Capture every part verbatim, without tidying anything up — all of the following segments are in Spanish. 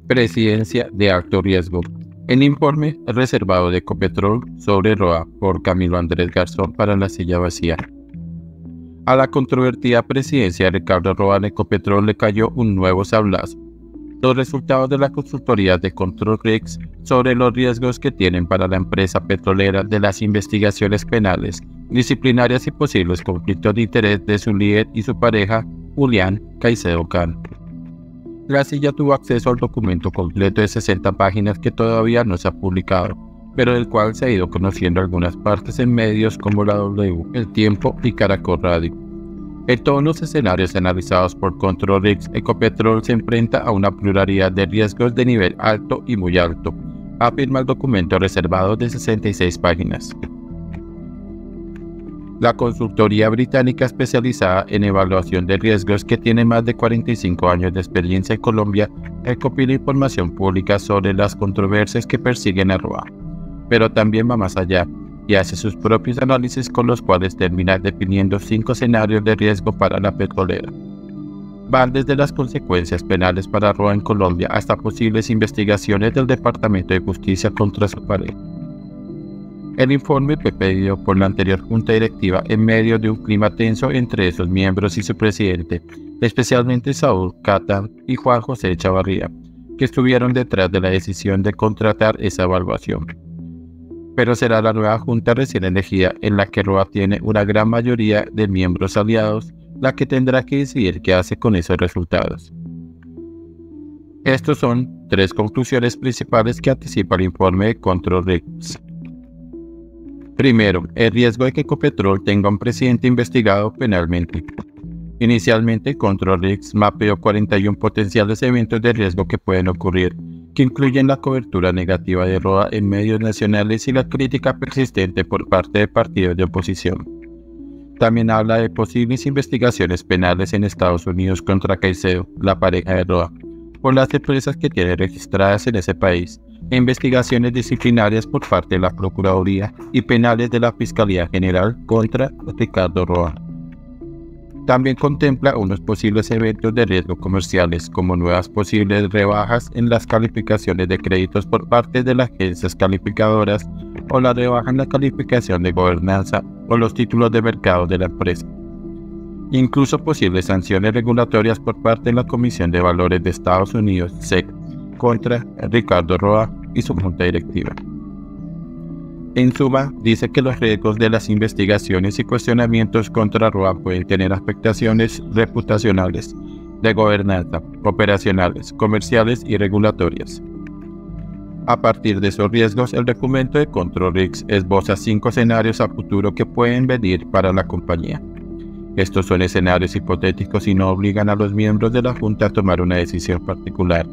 Presidencia de alto riesgo. El informe reservado de Ecopetrol sobre Roa por Camilo Andrés Garzón para la silla vacía. A la controvertida presidencia de Ricardo Roa en Ecopetrol le cayó un nuevo sablazo. Los resultados de la consultoría de Control Risks sobre los riesgos que tienen para la empresa petrolera de las investigaciones penales, disciplinarias y posibles conflictos de interés de su líder y su pareja, Julián Caicedo Can. La silla tuvo acceso al documento completo de sesenta páginas que todavía no se ha publicado, pero del cual se ha ido conociendo algunas partes en medios como la W, El Tiempo y Caracol Radio. En todos los escenarios analizados por Control Risks, Ecopetrol se enfrenta a una pluralidad de riesgos de nivel alto y muy alto, afirma el documento reservado de sesenta y seis páginas. La consultoría británica especializada en evaluación de riesgos, que tiene más de cuarenta y cinco años de experiencia en Colombia, recopila información pública sobre las controversias que persiguen a Roa, pero también va más allá y hace sus propios análisis con los cuales termina definiendo cinco escenarios de riesgo para la petrolera. Van desde las consecuencias penales para Roa en Colombia hasta posibles investigaciones del Departamento de Justicia contra su pareja. El informe fue pedido por la anterior junta directiva en medio de un clima tenso entre esos miembros y su presidente, especialmente Saúl Catán y Juan José Chavarría, que estuvieron detrás de la decisión de contratar esa evaluación. Pero será la nueva junta recién elegida, en la que Roa tiene una gran mayoría de miembros aliados, la que tendrá que decidir qué hace con esos resultados. Estos son tres conclusiones principales que anticipa el informe de Control Risks. Primero, el riesgo de que Ecopetrol tenga un presidente investigado penalmente. Inicialmente, Control Risks mapeó cuarenta y uno potenciales eventos de riesgo que pueden ocurrir, que incluyen la cobertura negativa de Roa en medios nacionales y la crítica persistente por parte de partidos de oposición. También habla de posibles investigaciones penales en Estados Unidos contra Caicedo, la pareja de Roa, por las empresas que tiene registradas en ese país, e investigaciones disciplinarias por parte de la Procuraduría y penales de la Fiscalía General contra Ricardo Roa. También contempla unos posibles eventos de riesgo comerciales, como nuevas posibles rebajas en las calificaciones de créditos por parte de las agencias calificadoras o la rebaja en la calificación de gobernanza o los títulos de mercado de la empresa. Incluso posibles sanciones regulatorias por parte de la Comisión de Valores de Estados Unidos, S E C, contra Ricardo Roa y su junta directiva. En suma, dice que los riesgos de las investigaciones y cuestionamientos contra Roa pueden tener afectaciones reputacionales, de gobernanza, operacionales, comerciales y regulatorias. A partir de esos riesgos, el documento de Control Risks esboza cinco escenarios a futuro que pueden venir para la compañía. Estos son escenarios hipotéticos y no obligan a los miembros de la Junta a tomar una decisión particular.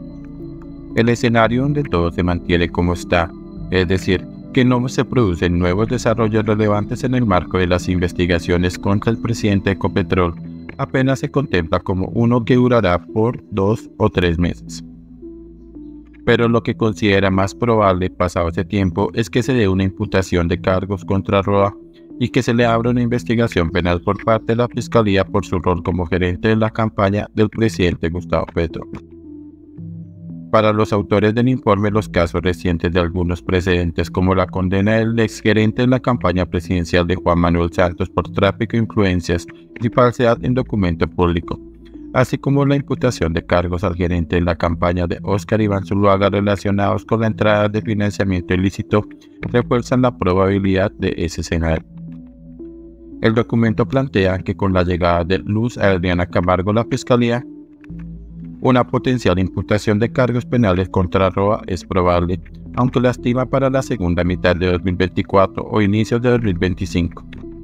El escenario donde todo se mantiene como está, es decir, que no se producen nuevos desarrollos relevantes en el marco de las investigaciones contra el presidente de Ecopetrol, apenas se contempla como uno que durará por dos o tres meses. Pero lo que considera más probable pasado ese tiempo es que se dé una imputación de cargos contra Roa y que se le abra una investigación penal por parte de la Fiscalía por su rol como gerente de la campaña del presidente Gustavo Petro. Para los autores del informe, los casos recientes de algunos precedentes, como la condena del exgerente de la campaña presidencial de Juan Manuel Santos por tráfico de influencias y falsedad en documento público, así como la imputación de cargos al gerente de la campaña de Óscar Iván Zuluaga relacionados con la entrada de financiamiento ilícito, refuerzan la probabilidad de ese escenario. El documento plantea que con la llegada de Luz Adriana Camargo a la Fiscalía, una potencial imputación de cargos penales contra Roa es probable, aunque la estima para la segunda mitad de dos mil veinticuatro o inicios de dos mil veinticinco.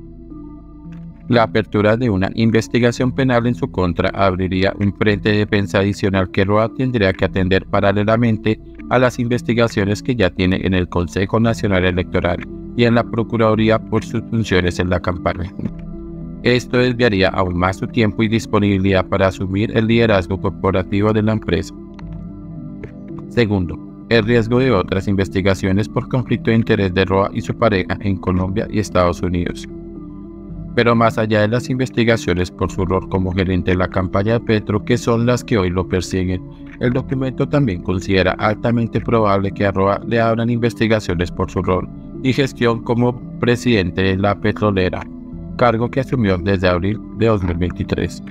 La apertura de una investigación penal en su contra abriría un frente de defensa adicional que Roa tendría que atender paralelamente a las investigaciones que ya tiene en el Consejo Nacional Electoral y en la Procuraduría por sus funciones en la campaña. Esto desviaría aún más su tiempo y disponibilidad para asumir el liderazgo corporativo de la empresa. Segundo, el riesgo de otras investigaciones por conflicto de interés de Roa y su pareja en Colombia y Estados Unidos. Pero más allá de las investigaciones por su rol como gerente de la campaña de Petro, que son las que hoy lo persiguen, El documento también considera altamente probable que a Roa le abran investigaciones por su rol y gestión como presidente de la petrolera, cargo que asumió desde abril de dos mil veintitrés.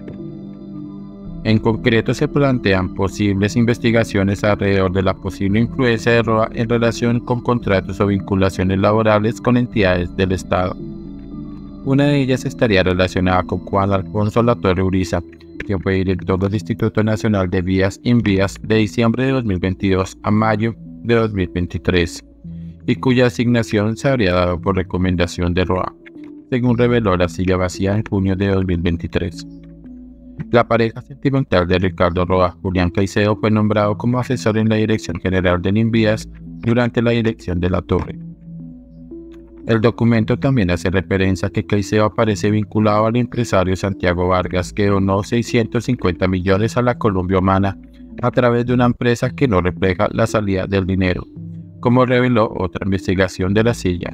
En concreto, se plantean posibles investigaciones alrededor de la posible influencia de Roa en relación con contratos o vinculaciones laborales con entidades del Estado. Una de ellas estaría relacionada con Juan Alfonso Latorre Uriza, que fue director del Instituto Nacional de Vías Invías de diciembre de dos mil veintidós a mayo de dos mil veintitrés, y cuya asignación se habría dado por recomendación de Roa, según reveló la silla vacía en junio de dos mil veintitrés. La pareja sentimental de Ricardo Roa, Julián Caicedo, fue nombrado como asesor en la Dirección General de Invías durante la dirección de Latorre. El documento también hace referencia a que Caicedo aparece vinculado al empresario Santiago Vargas, que donó seiscientos cincuenta millones a la Colombia Humana a través de una empresa que no refleja la salida del dinero, como reveló otra investigación de la silla.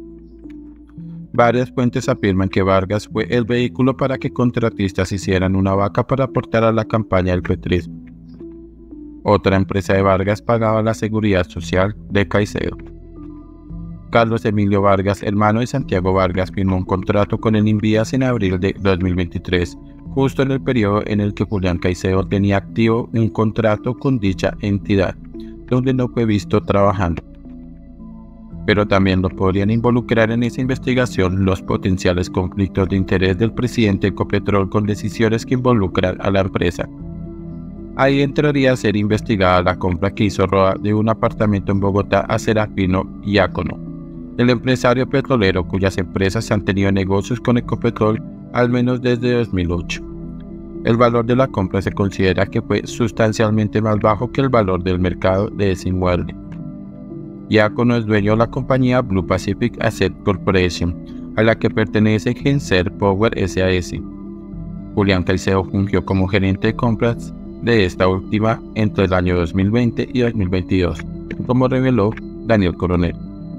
Varias fuentes afirman que Vargas fue el vehículo para que contratistas hicieran una vaca para aportar a la campaña del petrismo. Otra empresa de Vargas pagaba la seguridad social de Caicedo. Carlos Emilio Vargas, hermano de Santiago Vargas, firmó un contrato con el Invías en abril de dos mil veintitrés, justo en el periodo en el que Julián Caicedo tenía activo un contrato con dicha entidad, donde no fue visto trabajando. Pero también lo podrían involucrar en esa investigación los potenciales conflictos de interés del presidente de Ecopetrol con decisiones que involucran a la empresa. Ahí entraría a ser investigada la compra que hizo Roa de un apartamento en Bogotá a Serafino Diácono, el empresario petrolero cuyas empresas han tenido negocios con Ecopetrol al menos desde dos mil ocho. El valor de la compra se considera que fue sustancialmente más bajo que el valor del mercado de ese inmueble. Diácono es dueño de la compañía Blue Pacific Asset Corporation, a la que pertenece Genser Power S A S. Julián Caicedo fungió como gerente de compras de esta última entre el año dos mil veinte y dos mil veintidós, como reveló Daniel Coronel.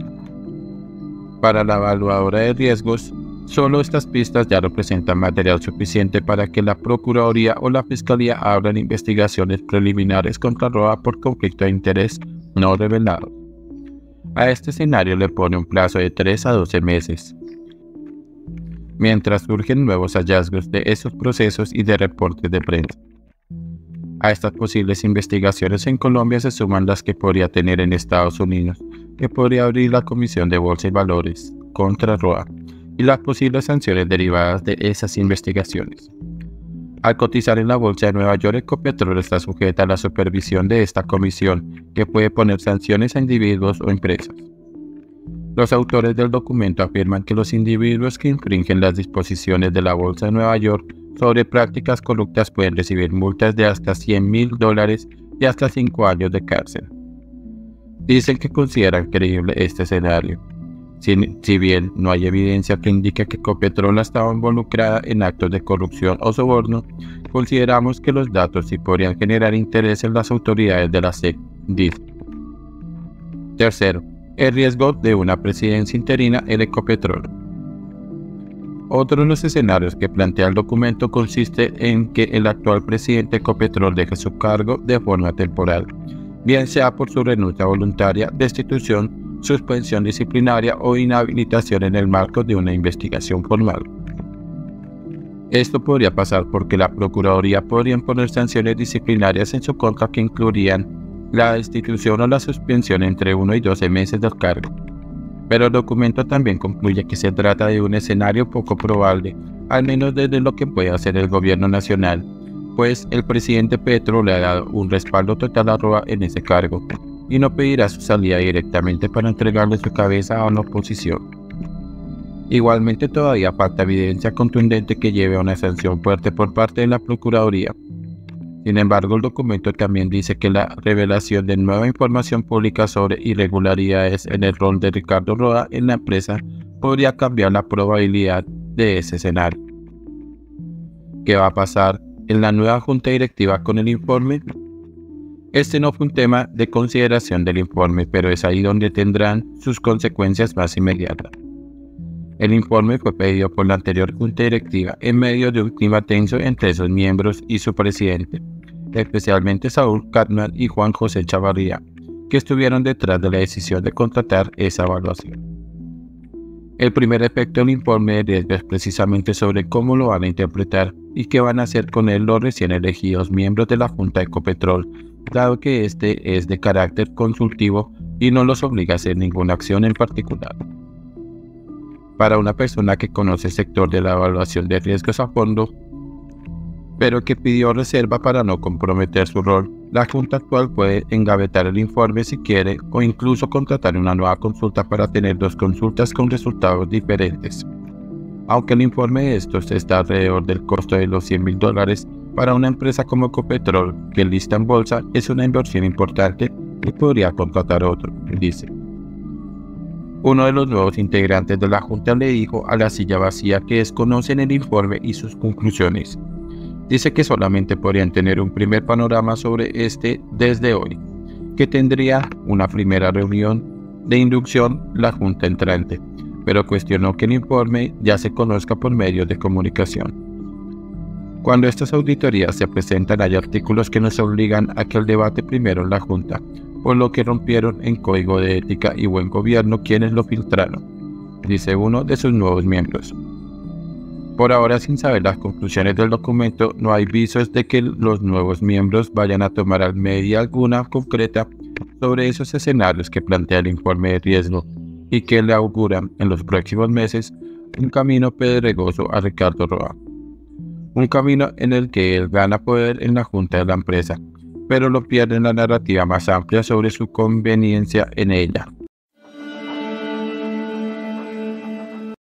Para la evaluadora de riesgos, solo estas pistas ya representan material suficiente para que la Procuraduría o la Fiscalía abran investigaciones preliminares contra Roa por conflicto de interés no revelado. A este escenario le pone un plazo de tres a doce meses, mientras surgen nuevos hallazgos de esos procesos y de reportes de prensa. A estas posibles investigaciones en Colombia se suman las que podría tener en Estados Unidos, que podría abrir la Comisión de Bolsa y Valores contra Roa, y las posibles sanciones derivadas de esas investigaciones. Al cotizar en la Bolsa de Nueva York, Ecopetrol está sujeta a la supervisión de esta comisión, que puede poner sanciones a individuos o empresas. Los autores del documento afirman que los individuos que infringen las disposiciones de la Bolsa de Nueva York sobre prácticas corruptas pueden recibir multas de hasta cien mil dólares y hasta cinco años de cárcel. Dicen que consideran creíble este escenario. Si, si bien no hay evidencia que indique que Ecopetrol ha estado involucrada en actos de corrupción o soborno, consideramos que los datos sí podrían generar interés en las autoridades de la S E C, dice. Tercero, el riesgo de una presidencia interina en Ecopetrol. Otro de los escenarios que plantea el documento consiste en que el actual presidente de Ecopetrol deje su cargo de forma temporal, bien sea por su renuncia voluntaria, destitución, suspensión disciplinaria o inhabilitación en el marco de una investigación formal. Esto podría pasar porque la Procuraduría podría imponer sanciones disciplinarias en su contra que incluirían la destitución o la suspensión entre uno y doce meses del cargo. Pero el documento también concluye que se trata de un escenario poco probable, al menos desde lo que puede hacer el gobierno nacional, pues el presidente Petro le ha dado un respaldo total a Roa en ese cargo, y no pedirá su salida directamente para entregarle su cabeza a una oposición. Igualmente todavía falta evidencia contundente que lleve a una sanción fuerte por parte de la Procuraduría. Sin embargo, el documento también dice que la revelación de nueva información pública sobre irregularidades en el rol de Ricardo Roa en la empresa podría cambiar la probabilidad de ese escenario. ¿Qué va a pasar en la nueva junta directiva con el informe? Este no fue un tema de consideración del informe, pero es ahí donde tendrán sus consecuencias más inmediatas. El informe fue pedido por la anterior junta directiva en medio de un clima tenso entre sus miembros y su presidente, especialmente Saúl Cartman y Juan José Chavarría, que estuvieron detrás de la decisión de contratar esa evaluación. El primer efecto del informe de riesgo es precisamente sobre cómo lo van a interpretar y qué van a hacer con él los recién elegidos miembros de la Junta de Ecopetrol, dado que este es de carácter consultivo y no los obliga a hacer ninguna acción en particular. Para una persona que conoce el sector de la evaluación de riesgos a fondo, pero que pidió reserva para no comprometer su rol, la Junta actual puede engavetar el informe si quiere o incluso contratar una nueva consulta para tener dos consultas con resultados diferentes. Aunque el informe de estos está alrededor del costo de los cien mil dólares, para una empresa como Ecopetrol, que lista en bolsa, es una inversión importante y podría contratar otro, dice. Uno de los nuevos integrantes de la Junta le dijo a la silla vacía que desconocen el informe y sus conclusiones. Dice que solamente podrían tener un primer panorama sobre este desde hoy, que tendría una primera reunión de inducción la Junta entrante, pero cuestionó que el informe ya se conozca por medios de comunicación. Cuando estas auditorías se presentan hay artículos que nos obligan a que el debate primero en la Junta, por lo que rompieron en Código de Ética y Buen Gobierno quienes lo filtraron, dice uno de sus nuevos miembros. Por ahora, sin saber las conclusiones del documento, no hay visos de que los nuevos miembros vayan a tomar medida alguna concreta sobre esos escenarios que plantea el informe de riesgo y que le auguran en los próximos meses un camino pedregoso a Ricardo Roa. Un camino en el que él gana poder en la junta de la empresa, pero lo pierde en la narrativa más amplia sobre su conveniencia en ella.